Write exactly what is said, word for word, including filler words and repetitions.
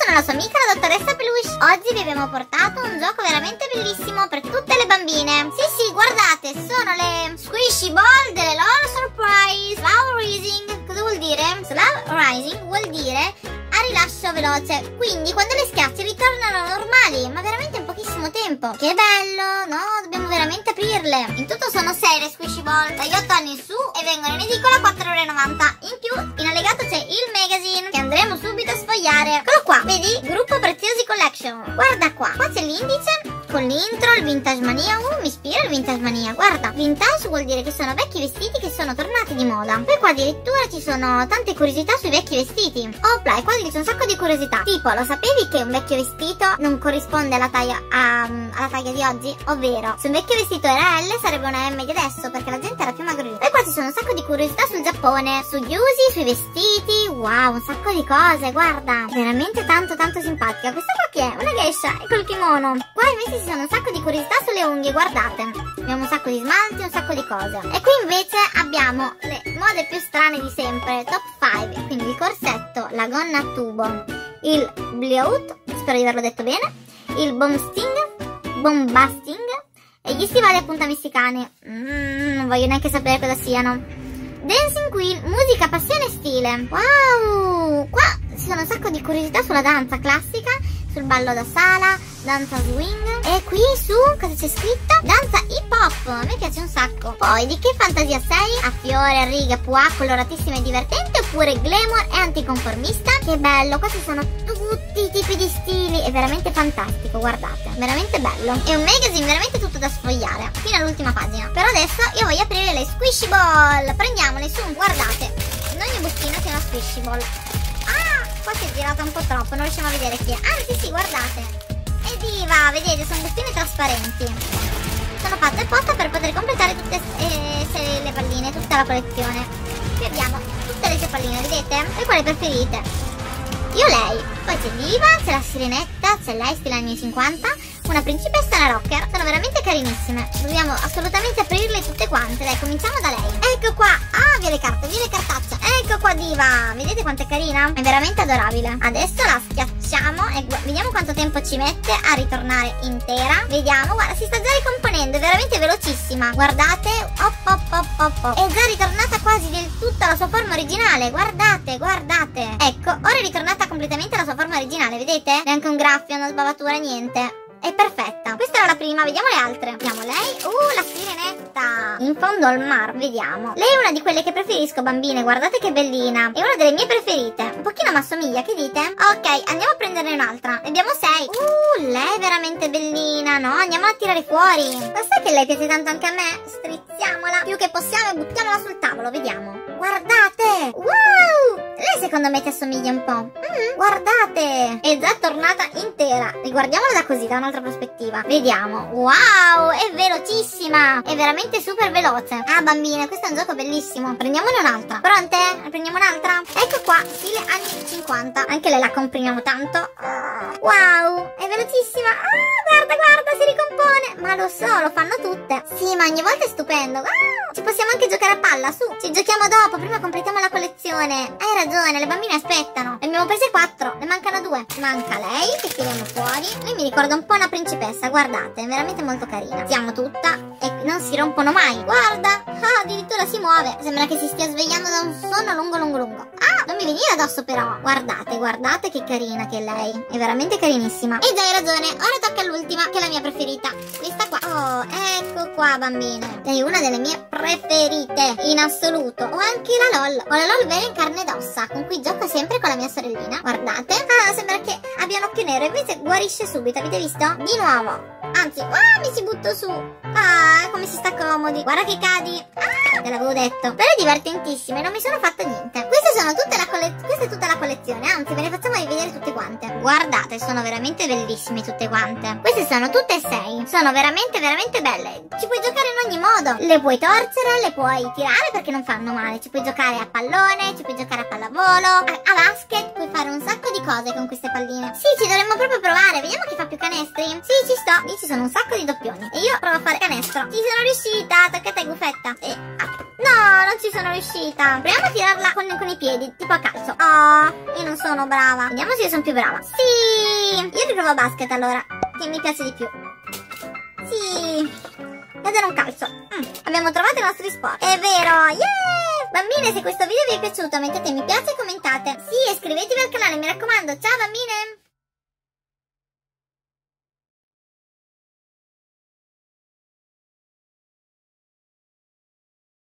sono la sua amica, la dottoressa Peluche. Oggi vi abbiamo portato un gioco veramente bellissimo per tutte le bambine. Sì sì, guardate, sono le Squishy Ball delle loro surprise. Slow Rising, cosa vuol dire? Slow Rising vuol dire a rilascio veloce, quindi quando le schiacci ritornano normali, ma veramente in pochissimo tempo. Che bello, no? Dobbiamo veramente aprirle. In tutto sono sei le Squishy Ball, dagli otto anni in su, e vengono in edicola a quattro e novanta euro. In più, in allegato c'è il magazine che andremo subito a sfogliare. Eccolo qua, vedi? Gruppo Preziosi Collection. Guarda qua, qua c'è l'indice con l'intro, il Vintage Mania. Uh, mi ispira il Vintage Mania. Guarda, vintage vuol dire che sono vecchi vestiti che sono tornati di moda. Poi qua addirittura ci sono tante curiosità sui vecchi vestiti. Opla, qua dice un sacco di curiosità. Tipo, lo sapevi che un vecchio vestito non corrisponde alla taglia, a, alla taglia di oggi? Ovvero, se un vecchio vestito era L sarebbe una M di adesso, perché la gente era più magrolina. E qua ci sono un sacco di curiosità sul Giappone, sugli usi, sui vestiti. Wow, un sacco di cose, guarda. Veramente tanto tanto simpatica. Questa qua chi è? Una geisha, e col kimono. Qua invece ci sono un sacco di curiosità sulle unghie, guardate. Abbiamo un sacco di smalti, un sacco di cose. E qui invece abbiamo le mode più strane di sempre, top cinque. Quindi il corsetto, la gonna a tubo, il bleout, spero di averlo detto bene, il bombsting, bombasting e gli stivali a punta messicane. Mm, non voglio neanche sapere cosa siano. Dancing Queen, musica, passione e stile. Wow! Qua ci sono un sacco di curiosità sulla danza classica, sul ballo da sala, danza swing. E qui su cosa c'è scritto? Danza hip hop, a me piace un sacco. Poi di che fantasia sei? A fiore, a righe, pois, coloratissima e divertente, oppure glamour e anticonformista? Che bello, qua ci sono tutti i tipi di stili, è veramente fantastico, guardate, veramente bello. È un magazine veramente tutto da sfogliare fino all'ultima pagina. Però adesso io voglio aprire le Squishy Ball. Prendiamole su, guardate, in ogni bustina c'è una Squishy Ball. Ah, qua si è girata un po' troppo, non riusciamo a vedere chi è. Anzi sì, guardate, evviva, vedete, sono bustine trasparenti. Sono fatte apposta per poter completare tutte eh, le palline, tutta la collezione. Qui abbiamo tutte le sue palline, vedete? E quale preferite? Io lei. Poi c'è Diva, c'è la Sirenetta, c'è lei stile anni cinquanta, una principessa e una rocker. Sono veramente carinissime. Dobbiamo assolutamente aprirle tutte quante. Dai, cominciamo da lei. Ecco qua. Ah, via le carte, via le cartacce. Ecco qua Diva. Vedete quanto è carina? È veramente adorabile. Adesso la schiacciamo e vediamo quanto tempo ci mette a ritornare intera. Vediamo, guarda, si sta già ricomponendo. È veramente velocissima. Guardate. Op, op, op, op, op. È già ritornata quasi del tutto alla sua forma originale. Guardate, guardate. Ecco, ora è ritornata completamente alla sua forma originale. Vedete? Neanche un graffio, una sbavatura, niente. È perfetta. Questa era la prima, vediamo le altre. Vediamo lei. Uh, la Sirenetta in fondo al mar, vediamo. Lei è una di quelle che preferisco, bambine. Guardate che bellina. È una delle mie preferite. Un pochino mi assomiglia, che dite? Ok, andiamo a prenderne un'altra. Ne abbiamo sei. Uh, lei è veramente bellina, no? Andiamo a tirare fuori. Ma sai che lei piace tanto anche a me? Strizziamola più che possiamo e buttiamola sul tavolo, vediamo. Guardate. Wow! Lei secondo me ti assomiglia un po'. Mm, guardate. È già tornata intera. Riguardiamola da così, da un'altra prospettiva. Vediamo. Wow, è velocissima. È veramente super veloce. Ah, bambine, questo è un gioco bellissimo. Prendiamone un'altra. Pronte? Ne prendiamo un'altra? Ecco qua, stile anni cinquanta. Anche lei la comprimiamo tanto. Wow, è velocissima. Ah, guarda, guarda, si ricompone. Ma lo so, lo fanno tutte. Sì, ma ogni volta è stupendo. Ah, ci possiamo anche giocare a palla, su. Ci giochiamo dopo, prima completiamo la collezione. Hai ragione, le bambine aspettano. Ne abbiamo prese quattro, ne mancano due. Manca lei, che tiriamo fuori. Lei mi ricorda un po' una principessa, guardate, è veramente molto carina. Siamo tutta e non si rompono mai. Guarda, ah, addirittura si muove. Sembra che si stia svegliando da un sonno lungo lungo lungo. Ah, non mi venire addosso però. Guardate, guardate che carina che è lei. È veramente carinissima. E già hai ragione, ora tocca all'ultima, che è la mia preferita. Questa qua. Oh, ecco qua, bambine. Lei è una delle mie preferite in assoluto. Ho anche la LOL. Ho la LOL vera in carne ed ossa, con cui gioco sempre con la mia sorellina. Guardate. Ah, sembra che abbia un occhio nero, invece guarisce subito, avete visto? Di nuovo. Anzi, ah, mi si butto su. Ah, come si sta comodi. Guarda che cadi. Ah, te l'avevo detto. Però è divertentissima e non mi sono fatta niente. Queste sono tutte la collezione. Questa è tutta la collezione. Anzi, ve le facciamo rivedere tutte quante. Guardate, sono veramente bellissime tutte quante. Queste sono tutte e sei. Sono veramente, veramente belle. Ci puoi giocare in ogni modo. Le puoi torcere, le puoi tirare perché non fanno male. Ci puoi giocare a pallone, ci puoi giocare a pallavolo, a, a basket. Puoi fare un sacco di cose con queste palline. Sì, ci dovremmo proprio provare. Vediamo chi fa più canestri. Sì, ci sto. Lì ci sono un sacco di doppioni. E io provo a fare canestro. Ci sono riuscita. Tocca a te, Gufetta. E apri. No, non ci sono riuscita. Proviamo a tirarla con, con i piedi, tipo a calcio. Oh, io non sono brava. Vediamo se io sono più brava. Sì, io riprovo basket allora, che mi piace di più. Sì, ed era un calcio. Mm. Abbiamo trovato i nostri sport. È vero, yeah! Bambine, se questo video vi è piaciuto mettete mi piace e commentate. Sì, e iscrivetevi al canale, mi raccomando. Ciao bambine!